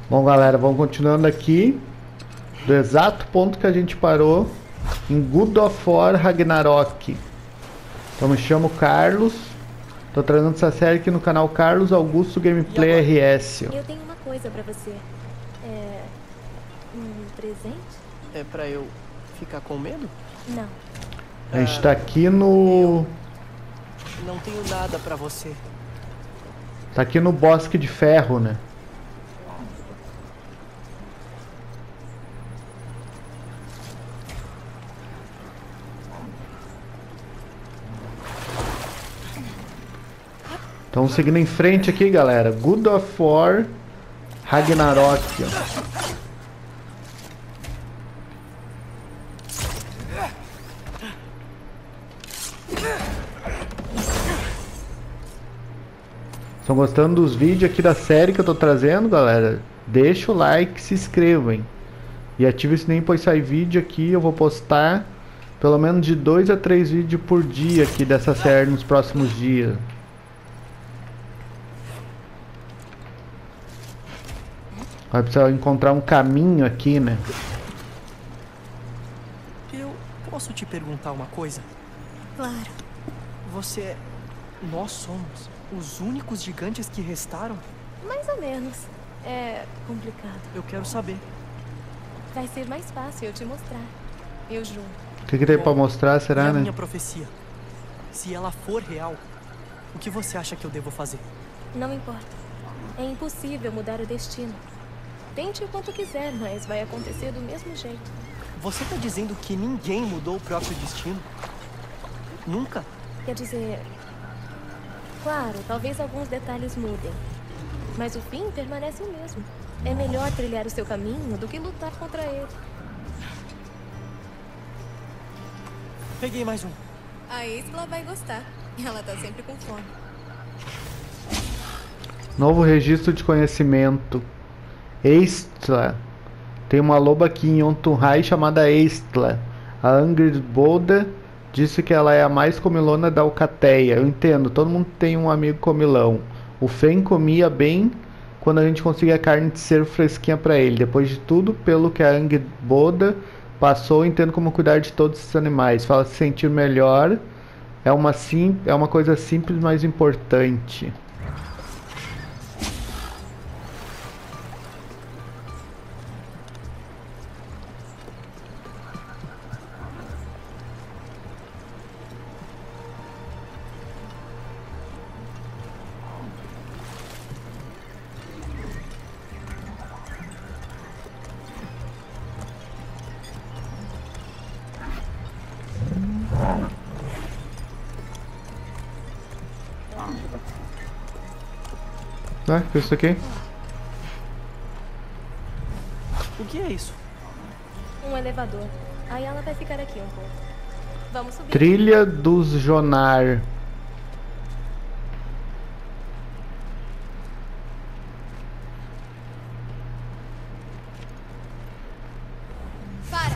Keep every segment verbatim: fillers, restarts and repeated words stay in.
Bom, galera, vamos continuando aqui do exato ponto que a gente parou em God of War Ragnarok. Então me chamo Carlos, tô trazendo essa série aqui no canal Carlos Augusto Gameplay R S. Eu tenho uma coisa pra você. É... um presente? É pra eu ficar com medo? Não. A gente tá aqui no... Não tenho nada pra você. Tá aqui no Bosque de Ferro, né? Então seguindo em frente aqui, galera. God of War Ragnarok, ó. Estão gostando dos vídeos aqui da série que eu tô trazendo, galera? Deixa o like, se inscrevam. E ative o sininho, pois sai vídeo aqui. Eu vou postar pelo menos de dois a três vídeos por dia aqui dessa série nos próximos dias. Vai precisar encontrar um caminho aqui, né? Eu posso te perguntar uma coisa? Claro. Você... Nós somos os únicos gigantes que restaram? Mais ou menos. É complicado. Eu quero saber. Vai ser mais fácil eu te mostrar. Eu juro. O que, que tem pra mostrar, E será, a né? minha profecia? Se ela for real, o que você acha que eu devo fazer? Não importa. É impossível mudar o destino. Tente o quanto quiser, mas vai acontecer do mesmo jeito. Você tá dizendo que ninguém mudou o próprio destino? Nunca? Quer dizer... Claro, talvez alguns detalhes mudem. Mas o fim permanece o mesmo. É melhor trilhar o seu caminho do que lutar contra ele. Peguei mais um. A Isla vai gostar. Ela tá sempre com fome. Novo registro de conhecimento. Eistla. Tem uma loba aqui em Jotunheim chamada Eistla. A Angrid Boda disse que ela é a mais comilona da Alcateia. Eu entendo, todo mundo tem um amigo comilão. O Fen comia bem quando a gente conseguia carne de cervo fresquinha pra ele. Depois de tudo, pelo que a Angrid Boda passou, eu entendo como cuidar de todos esses animais. Fala se sentir melhor. É uma, sim, é uma coisa simples, mas importante. Ah, que é isso aqui? O que é isso? Um elevador. Aí ela vai ficar aqui um pouco. Vamos subir. Trilha dos Jonar. Para!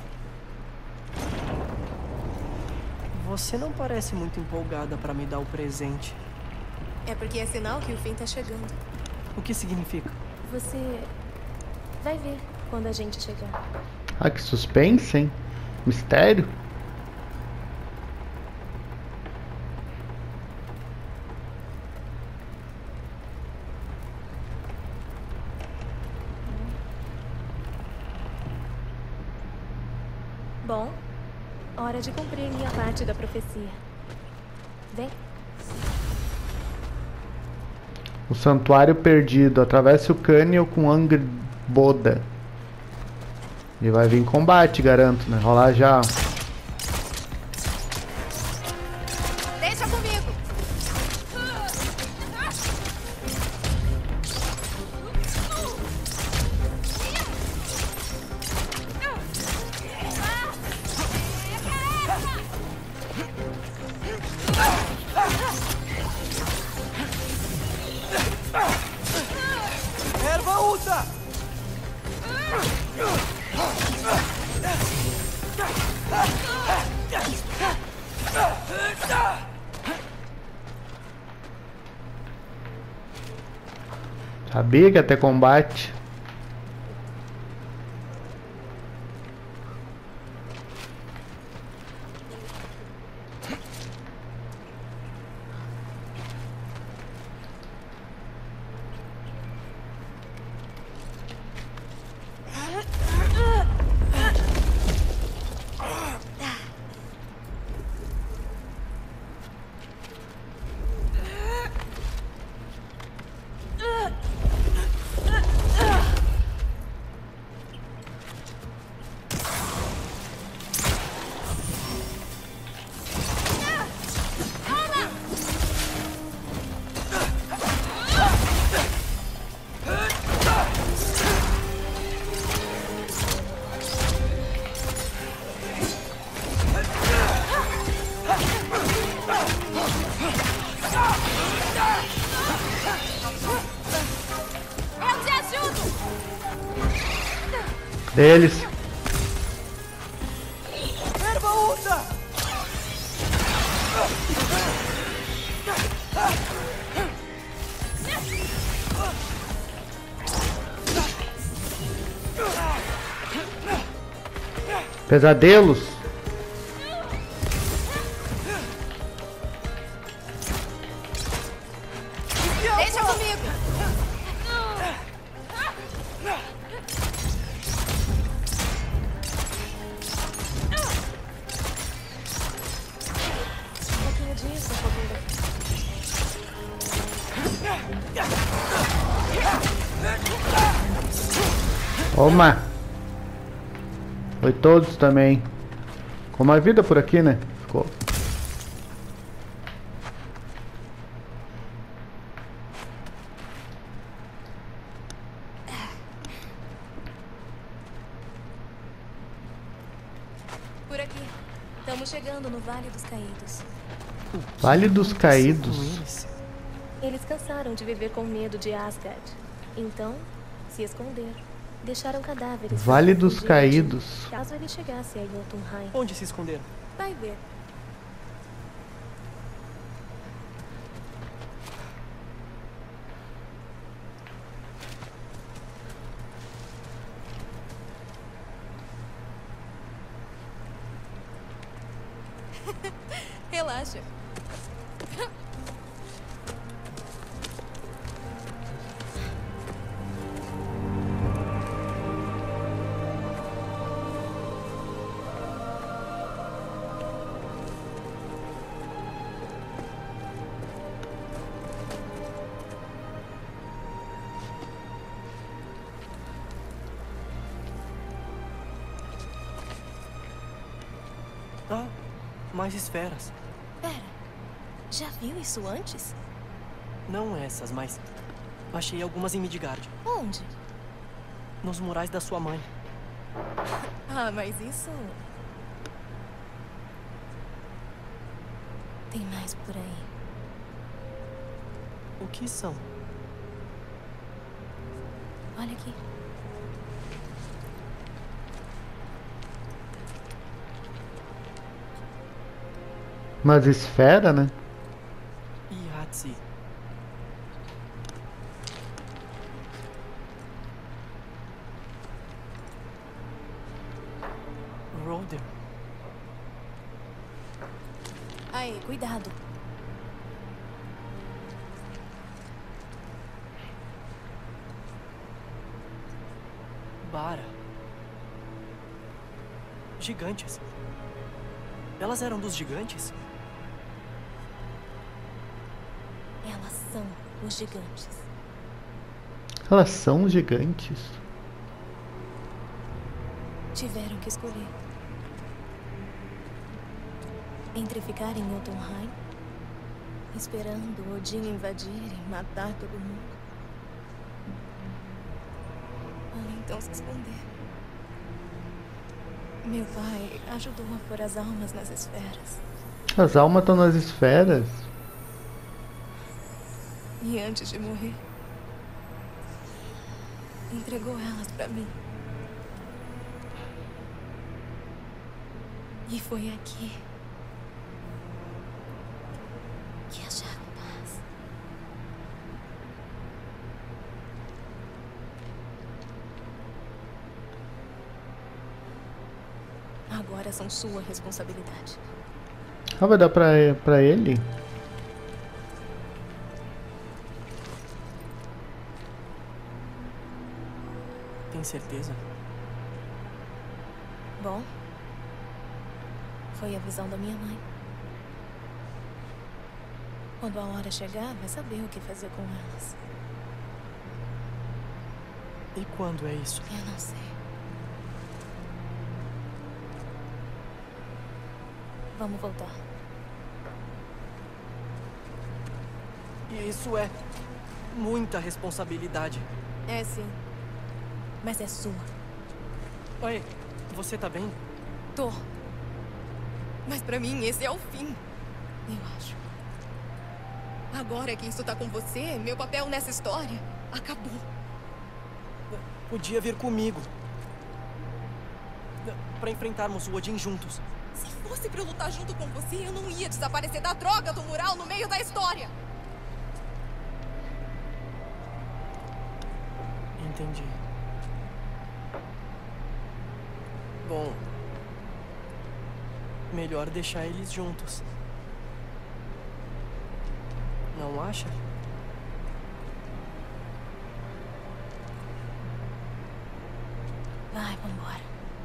Você não parece muito empolgada pra me dar o presente. É porque é sinal que o fim tá chegando. O que significa? Você vai ver quando a gente chegar. Ah, que suspense, hein? Mistério? Bom, hora de cumprir minha parte da profecia. Vem. O Santuário Perdido. Atravesse o cânion com Angrid Boda. E vai vir combate, garanto, né? Rolar já. Deixa comigo! Erva ultra! Sabia que ia ter combate. Deles. Erva outra! Pesadelos. Deixa comigo. Um pouquinho disso, um pouquinho daqui. Toma. Foi todos também. Com uma vida por aqui, né? Ficou. Por aqui. Estamos chegando no Vale dos Caídos. Vale dos Com Caídos. eles? Eles cansaram de viver com medo de Asgard. Então, se esconderam. Deixaram cadáveres. Vale para dos fugir Caídos. Caso ele chegasse a Jotunheim. Onde se esconderam? Vai ver. Relaxa. Ah, mais esferas. Pera. Já viu isso antes? Não essas, mas achei algumas em Midgard. Onde? Nos murais da sua mãe. Ah, mas isso... Tem mais por aí. O que são? Olha aqui. Umas esferas, né? Yahtzee. Roder. Aí, cuidado. Bara. Gigantes. Elas eram dos gigantes? Elas são os gigantes. Elas são gigantes. Tiveram que escolher. Entre ficar em Jotunheim, esperando Odin invadir e matar todo mundo, ou então se esconder. Meu pai ajudou a pôr as almas nas esferas. As almas estão nas esferas. E antes de morrer, entregou elas pra mim. E foi aqui que acharam paz. Agora são sua responsabilidade. Ah, vai dar pra, pra ele? Tem certeza? Bom, foi a visão da minha mãe. Quando a hora chegar, vai saber o que fazer com elas. E quando é isso? Eu não sei. Vamos voltar. E isso é muita responsabilidade. É sim. Mas é sua. Oi, você tá bem? Tô. Mas pra mim esse é o fim. Eu acho. Agora que isso tá com você, meu papel nessa história acabou. Podia vir comigo. pra enfrentarmos o Odin juntos. Se fosse pra eu lutar junto com você, eu não ia desaparecer da droga do mural no meio da história. Entendi. Bom, melhor deixar eles juntos. Não acha? Vai, vambora.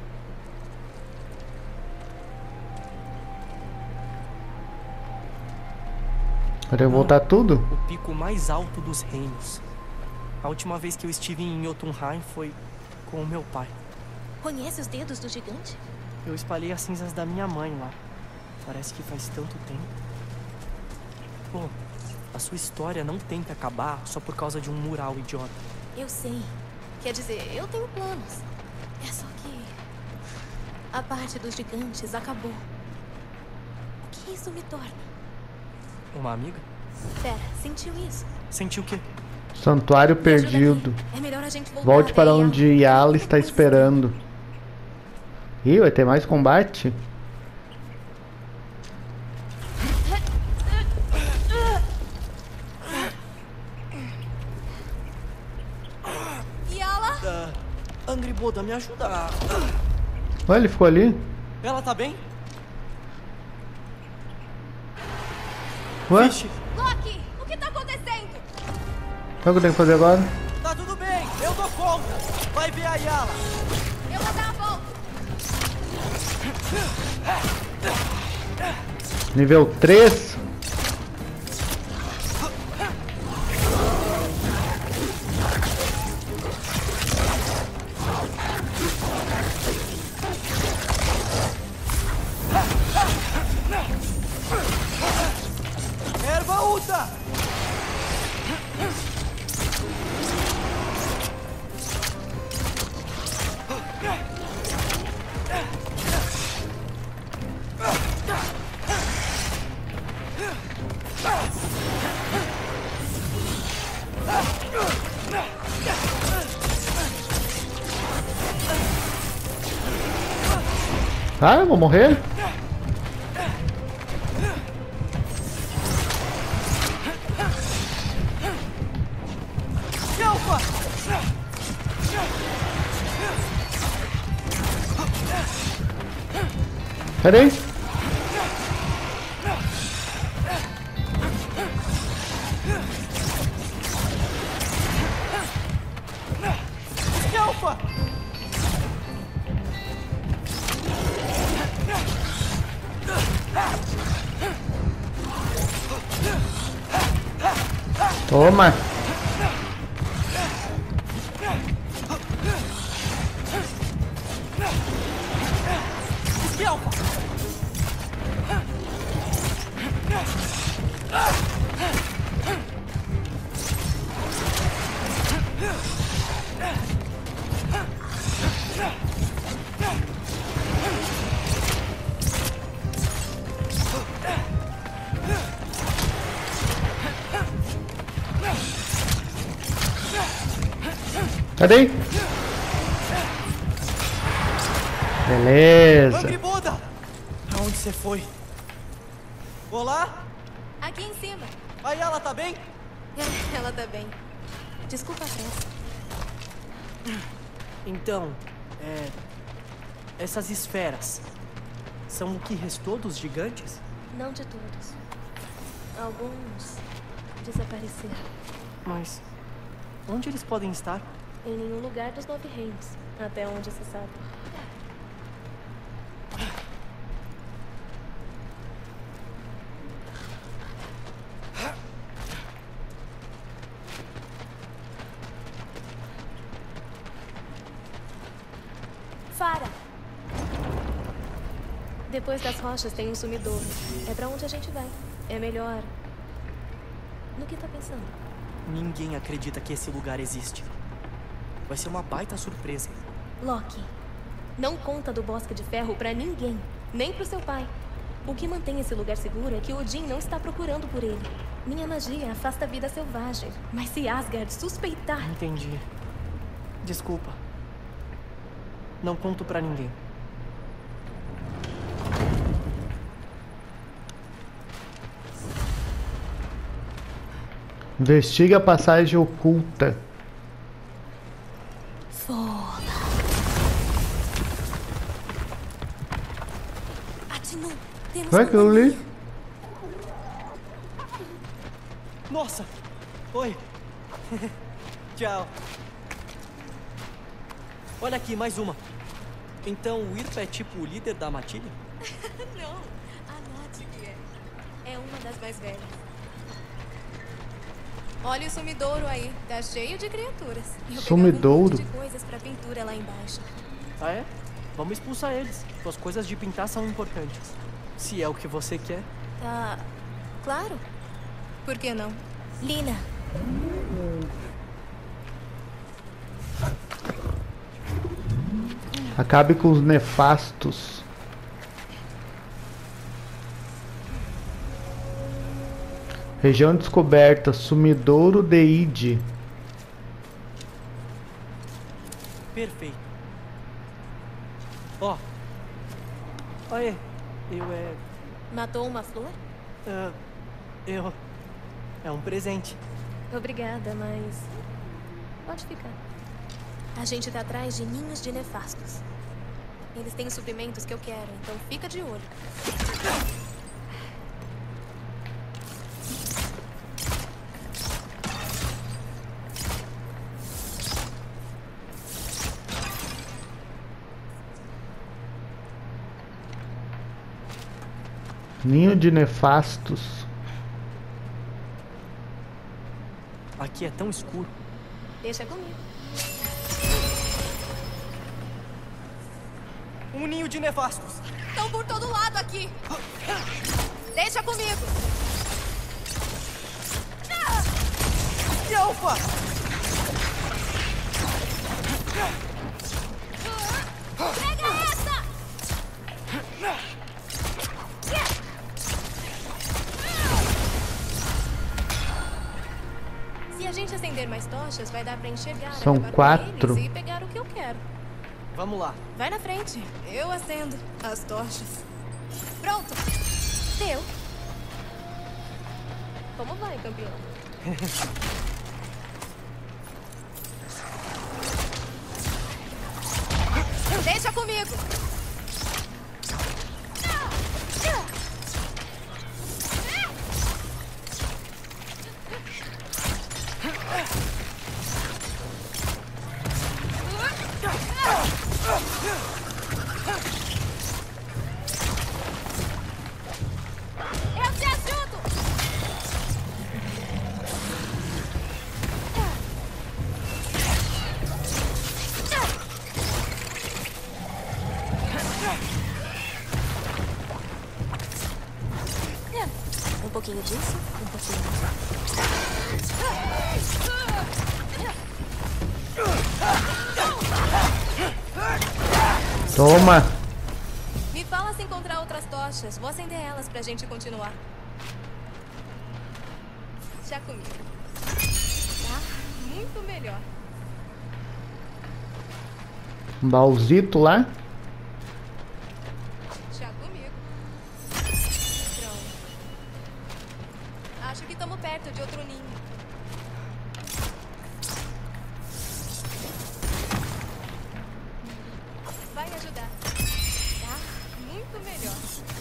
Quer voltar tudo? O pico mais alto dos reinos. A última vez que eu estive em Jotunheim foi com o meu pai. Conhece os dedos do gigante? Eu espalhei as cinzas da minha mãe lá. Parece que faz tanto tempo. Pô, a sua história não tem que acabar só por causa de um mural idiota. Eu sei. Quer dizer, eu tenho planos. É só que... a parte dos gigantes acabou. O que isso me torna? Uma amiga? Pera, sentiu isso? Sentiu o quê? Santuário perdido. É melhor a gente voltar Volte para até onde Yala. Yala está esperando. Ih, vai ter mais combate? Yala? Uh, Angriboda, me ajuda. Olha, ele ficou ali. Ela tá bem? Ué? Vixe, Loki, o que tá acontecendo? O que eu tenho que fazer agora? tá tudo bem, eu dou conta. Vai ver a Yala. Eu vou dar a volta. Nível três. Erva Uta! Ah, eu vou morrer? Kelpa! Peraí. Kelpa! Toma. Kelpa! Cadê? Beleza. Angriboda! Aonde você foi? Olá? Aqui em cima. A Yala tá bem? Ela tá bem. Desculpa a pressa. Então, é... essas esferas são o que restou dos gigantes? Não de todos. Alguns desapareceram. Mas onde eles podem estar? Em nenhum lugar dos Nove Reinos, até onde se sabe. Fara! Depois das rochas tem um sumidouro. É pra onde a gente vai. É melhor... No que tá pensando? Ninguém acredita que esse lugar existe. Vai ser uma baita surpresa. Loki, não conta do Bosque de Ferro pra ninguém, nem pro seu pai. O que mantém esse lugar seguro é que Odin não está procurando por ele. Minha magia afasta a vida selvagem, mas se Asgard suspeitar... Entendi. Desculpa. Não conto pra ninguém. Investigue a passagem oculta. Foda. Atinu, temos Vai que eu companhia. li. Nossa! Oi! Tchau! Olha aqui, mais uma. Então o Irpa é tipo o líder da matilha? Não, anote que é. É uma das mais velhas. Olha o sumidouro aí, tá cheio de criaturas. Eu Sumidouro? pegava um monte de coisas pra pintura lá embaixo. Ah, é? Vamos expulsar eles. Suas coisas de pintar são importantes. Se é o que você quer. Tá, claro. Por que não? Lina. Acabe com os nefastos. Região descoberta, Sumidouro de Ide. Perfeito. Ó. Aê, eu é... Matou uma flor? ah, eu... É um presente. Obrigada, mas... Pode ficar. A gente tá atrás de ninhos de nefastos. Eles têm os suprimentos que eu quero, então fica de olho. Ninho de nefastos. Aqui é tão escuro. Deixa comigo. Um ninho de nefastos. Estão por todo lado aqui. Deixa comigo. Yelfa! Pega essa! Se a gente acender mais tochas, vai dar pra enxergar. São acabar com quatro. eles e pegar o que eu quero. Vamos lá. Vai na frente. Eu acendo as tochas. Pronto. Deu. Como vai, campeão? Deixa comigo. Eu te ajudo. Um pouquinho disso, um pouquinho disso. Toma. Me fala se encontrar outras tochas. Vou acender elas pra gente continuar. Chá comigo. Tá? Muito melhor. Um baúzito lá. Chá comigo. Pronto. Acho que estamos perto de outro ninho. Vai ajudar. Tá? Muito melhor.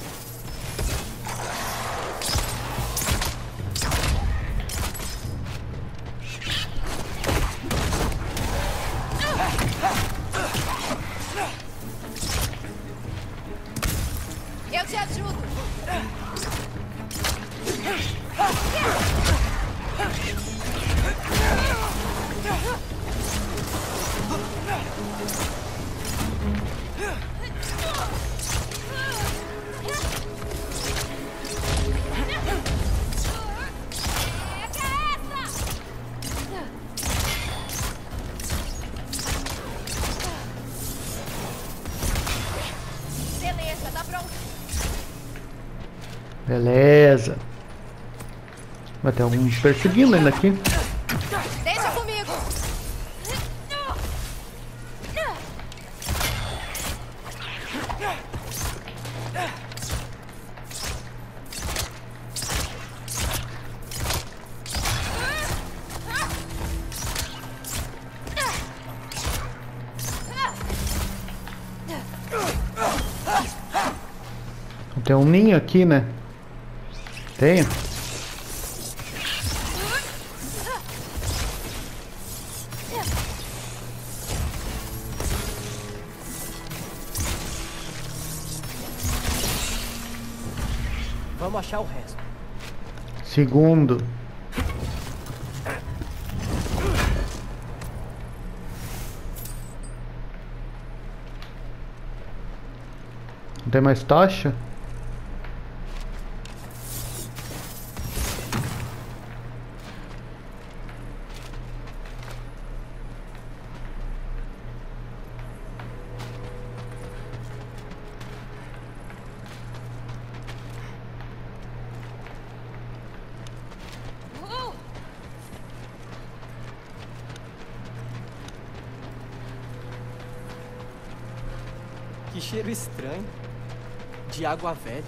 Eu te ajudo. Beleza, tá pronto. Beleza. Vai ter algum perseguindo ainda aqui. Deixa comigo. Tem um ninho aqui, né? Tem? Vamos achar o resto. Segundo. Não tem mais tocha? Que cheiro estranho. De água velha.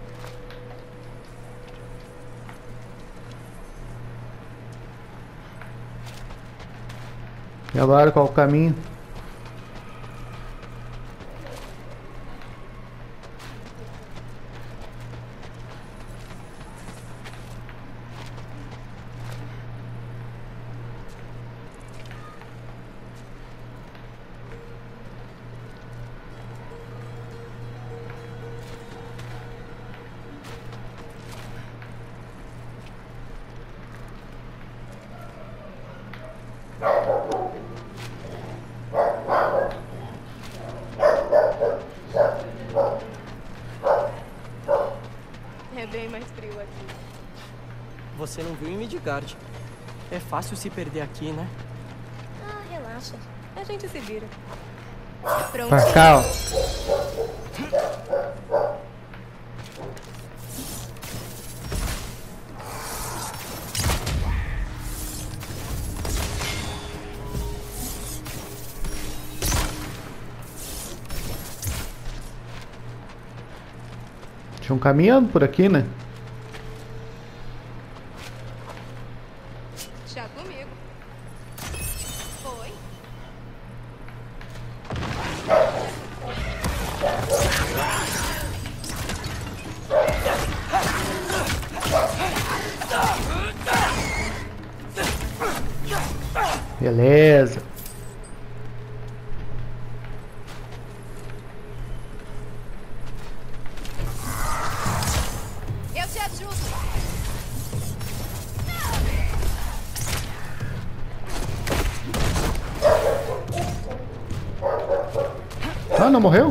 E agora qual o caminho? É bem mais frio aqui. Você não viu em Midgard. É fácil se perder aqui, né? Ah, relaxa. A gente se vira. Pra Prontinho. cá, ó. Tinha um caminhando por aqui, né? Já comigo. Foi. Beleza. Eu te ajudo. Ah, não morreu?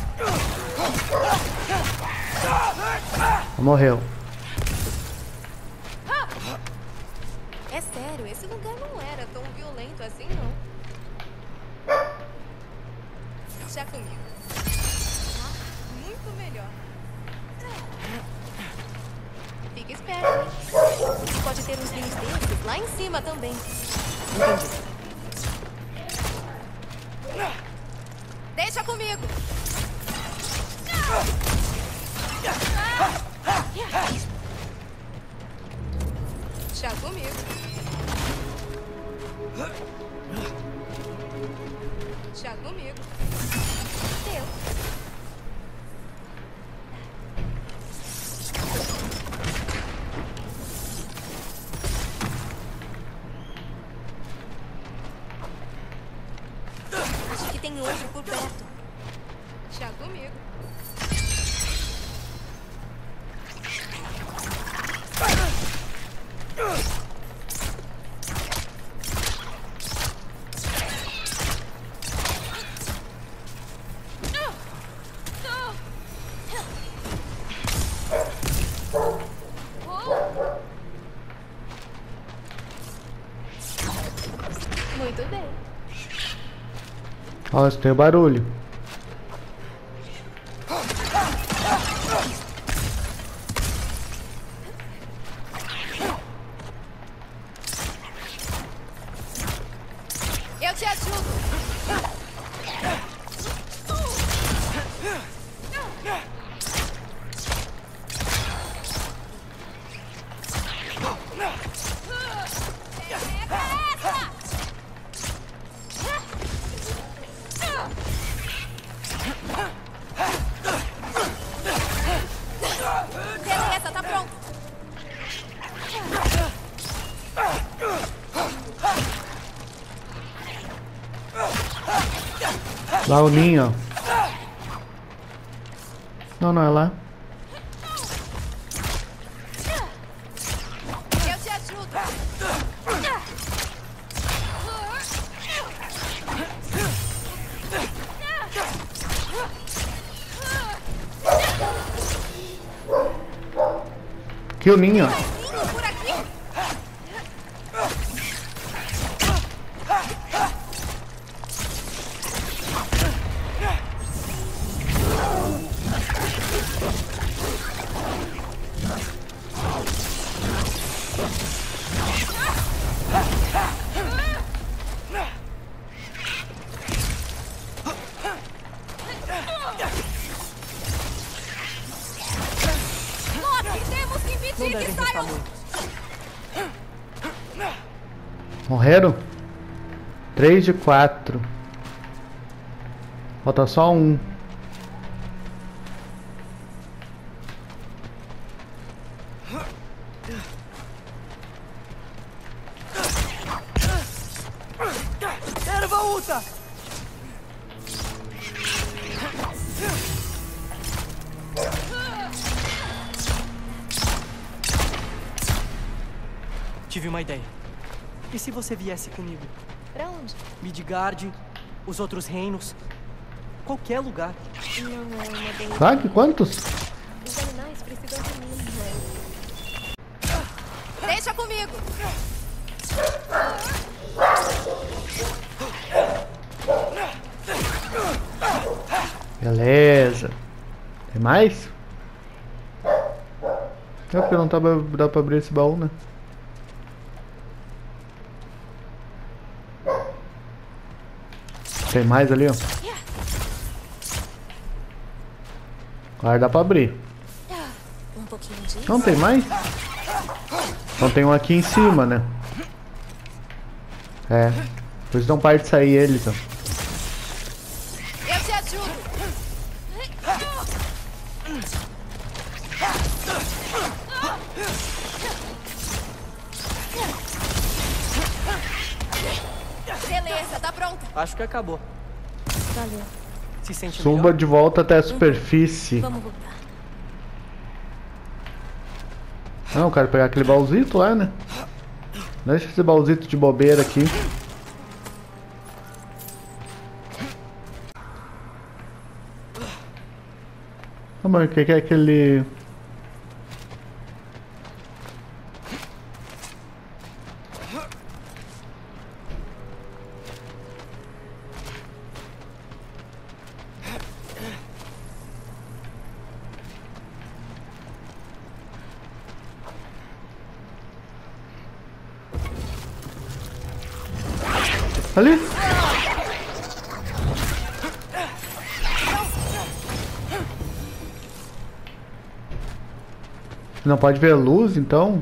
Não morreu. É sério, esse lugar não era tão violento assim, não. Já comigo. Muito melhor. Fica esperto, hein? Pode ter uns links desses lá em cima também. Entendi. Deixa comigo. Já comigo. Já comigo. Deu. Acho que tem outro por perto. Já comigo. Muito bem. Ó, tem o barulho. Eu te ajudo. Lá o ninho, ó. Não, não é lá. Eu te ajudo. Aqui o ninho, ó. Ninho por aqui. Loki, temos que Não impedir que devem restar saiam. muitos. Morreram? Três de quatro. Falta só um. Erva Uta! Tive uma ideia. E se você viesse comigo? Pra onde? Midgard, os outros reinos, qualquer lugar. Não é uma boa ideia. Tá? Que quantos? Os animais precisam de mim, mas... Deixa comigo. Beleza. Tem mais? É porque não tá, dá pra abrir esse baú, né? Tem mais ali, ó. Agora dá pra abrir. Um pouquinho disso. Não tem mais? Então tem um aqui em cima, né? É. Depois não parte de sair eles, ó. Eu te ajudo. Beleza, tá pronta. Acho que acabou. Valeu. Se sente Suba melhor? de volta até a superfície. Vamos voltar. Não, eu quero pegar aquele baúzito lá, né? Deixa esse baúzito de bobeira aqui. Ah, mas o que que é aquele... Ali? Não pode ver luz, então?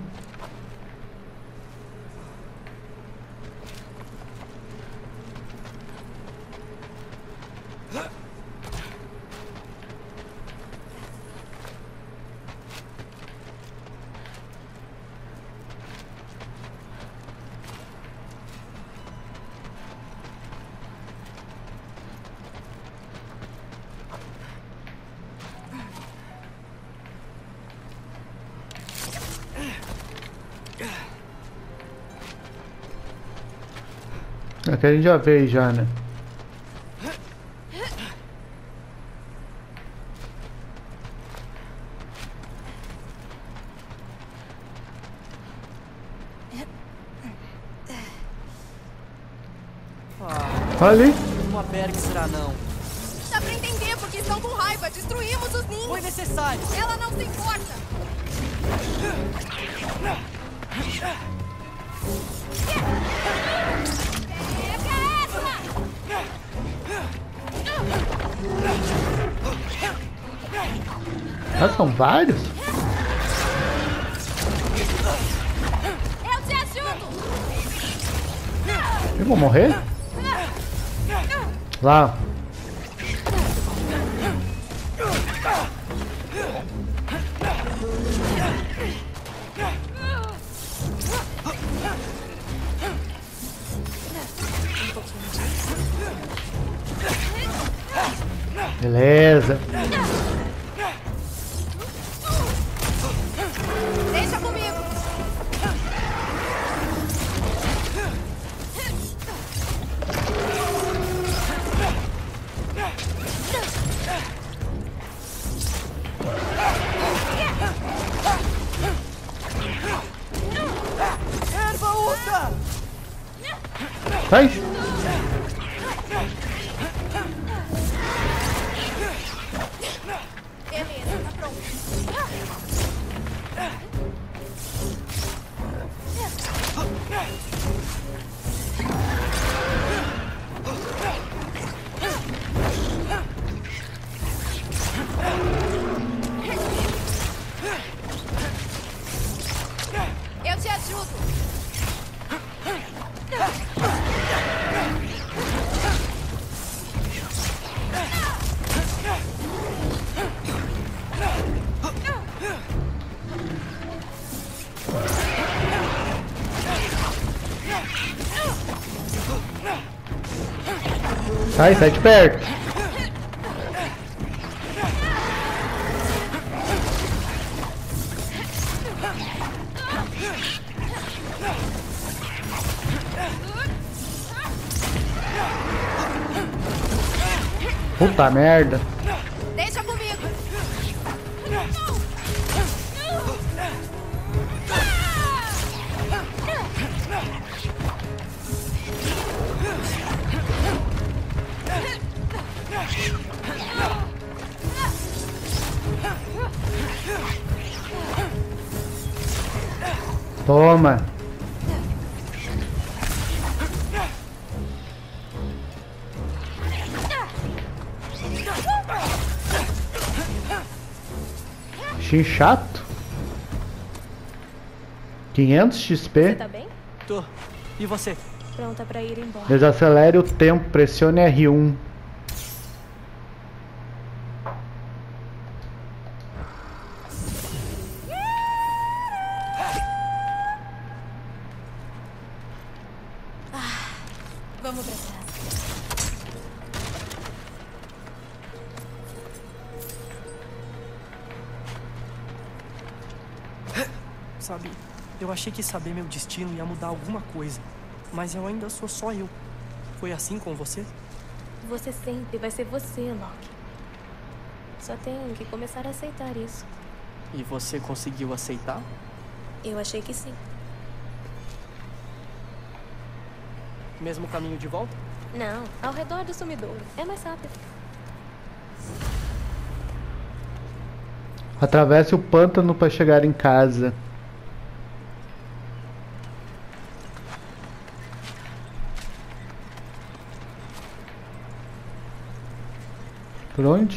Aqui a gente já veio já, né? Ah, Olha ali. uma Berg será não. Dá pra entender porque estão com raiva. Destruímos os ninhos. Foi necessário. Ela não se importa. Pega essa! Ah, são vários? Eu te ajudo! Eu vou morrer? Lá. Beleza. Deixa comigo. Erva usa! Sai. Beleza, tá pronto. Eu te ajudo. Sai, sai de perto. Puta merda. Deixa comigo. Toma. Bichinho chato. quinhentos Você X P. tá bem? Tô. E você? Pronta pra ir embora. Desacelere o tempo. Pressione R um. Vamos pra casa. Sabe, eu achei que saber meu destino ia mudar alguma coisa. Mas eu ainda sou só eu. Foi assim com você? Você sempre vai ser você, Loki. Só tem que começar a aceitar isso. E você conseguiu aceitar? Eu achei que sim. Mesmo caminho de volta? Não, ao redor do sumidouro. É mais rápido. Atravesse o pântano para chegar em casa. Por onde?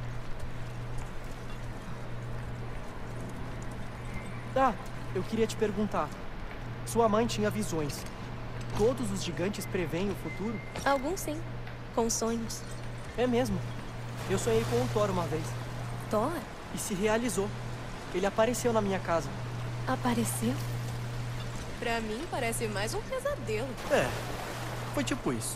Ah, eu queria te perguntar. Sua mãe tinha visões. Todos os gigantes preveem o futuro? Alguns sim, com sonhos. É mesmo. Eu sonhei com o Thor uma vez. Thor? E se realizou. Ele apareceu na minha casa. Apareceu? Pra mim, parece mais um pesadelo. É, foi tipo isso.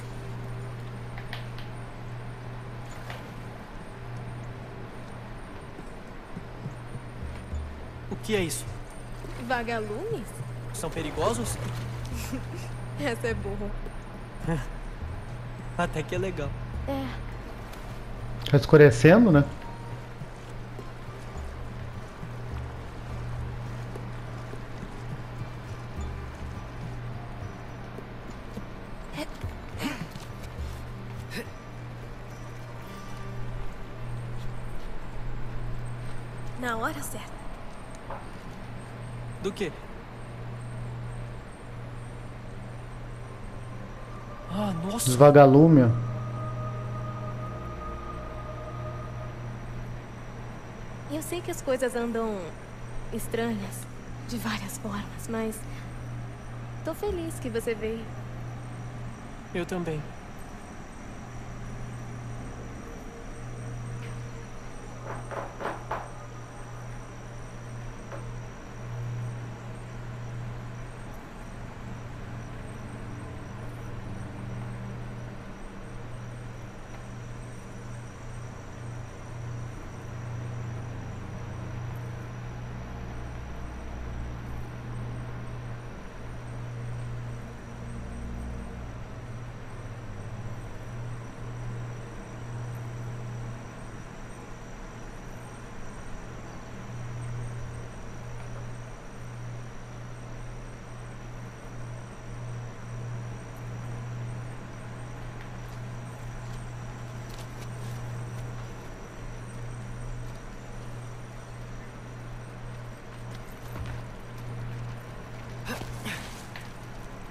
O que é isso? Vagalumes? São perigosos? Essa é burro. Até que é legal. É. Tá escurecendo, né? Na hora certa. Do quê? Ah, nossa. Os vagalumes. Eu sei que as coisas andam estranhas de várias formas, mas tô feliz que você veio. Eu também.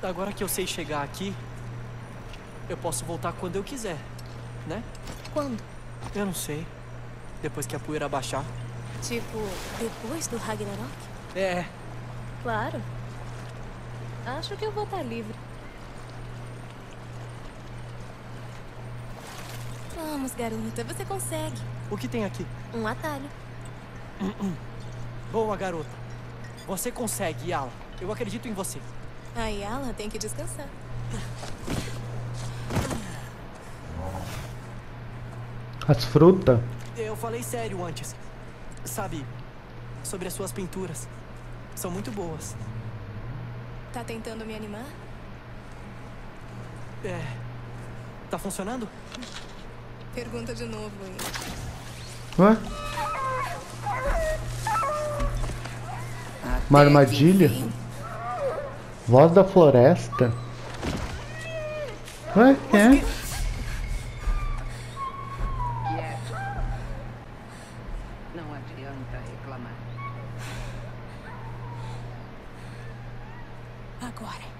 Agora que eu sei chegar aqui, eu posso voltar quando eu quiser, né? Quando? Eu não sei. Depois que a poeira baixar. Tipo, depois do Ragnarok? É. Claro. Acho que eu vou estar livre. Vamos, garota. Você consegue. O que tem aqui? Um atalho. Boa, garota. Você consegue, Yala. Eu acredito em você. A Yala tem que descansar. As frutas. Eu falei sério antes. Sabe, sobre as suas pinturas. São muito boas. Tá tentando me animar? É. Tá funcionando? Pergunta de novo aí. Ué? Uma armadilha? Voz da floresta? Ué, quem é? Não adianta reclamar. Agora.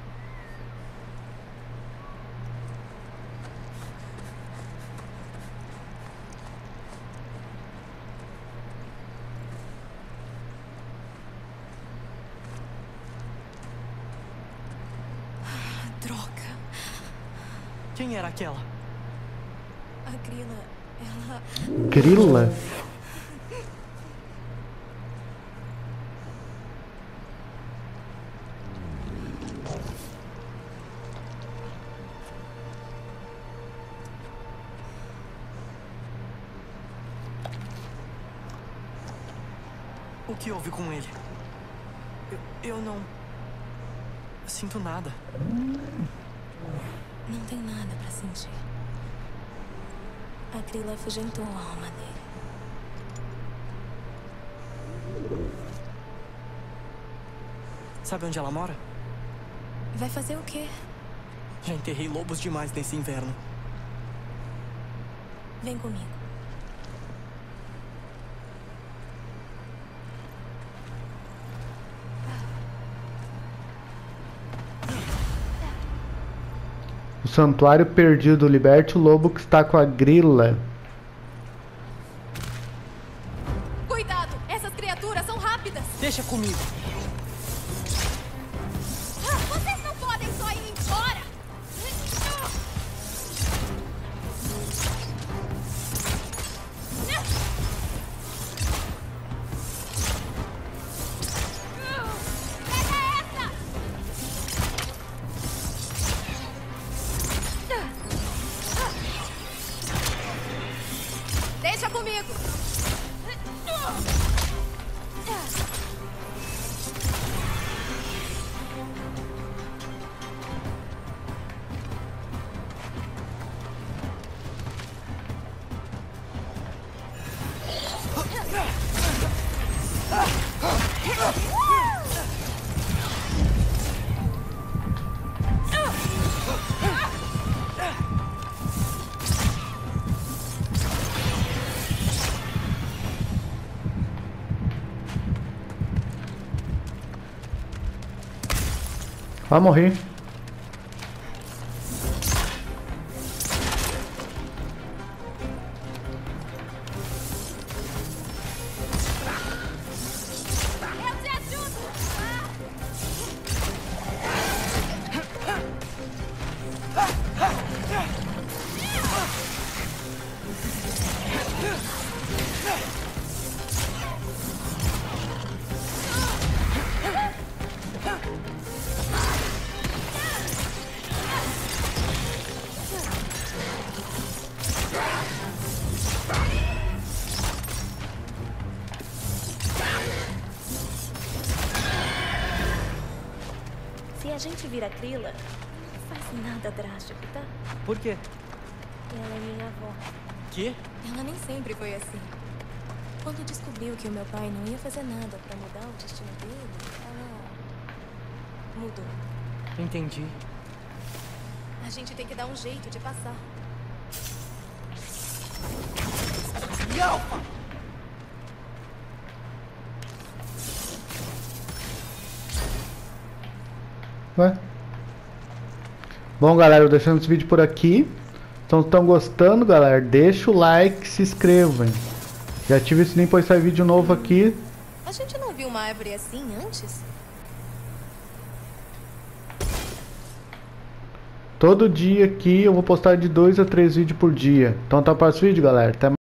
Droga. Quem era aquela? A Grilla, ela... Grilla? O que houve com ele? Eu, eu não... sinto nada. Não tem nada pra sentir. A Grilla afugentou a alma dele. Sabe onde ela mora? Vai fazer o quê? Já enterrei lobos demais nesse inverno. Vem comigo. O santuário perdido. Liberte o lobo que está com a Grilla. Cuidado! Essas criaturas são rápidas! Deixa comigo. Ah, vocês não podem só ir embora! Pega essa! Deixa comigo! Vai morrer. Eu te ajudo! Se a gente vira Grilla, não faz nada drástico, tá? Por quê? Ela é minha avó. Quê? Ela nem sempre foi assim. Quando descobriu que o meu pai não ia fazer nada pra mudar o destino dele, ela mudou. Entendi. A gente tem que dar um jeito de passar. Ué? Bom, galera, eu deixando esse vídeo por aqui. Então, se estão gostando, galera, deixa o like, se inscrevam. Já ativa o sininho para sair vídeo novo aqui. A gente não viu uma árvore assim antes? Todo dia aqui eu vou postar de dois a três vídeos por dia. Então, até o próximo vídeo, galera. Até mais.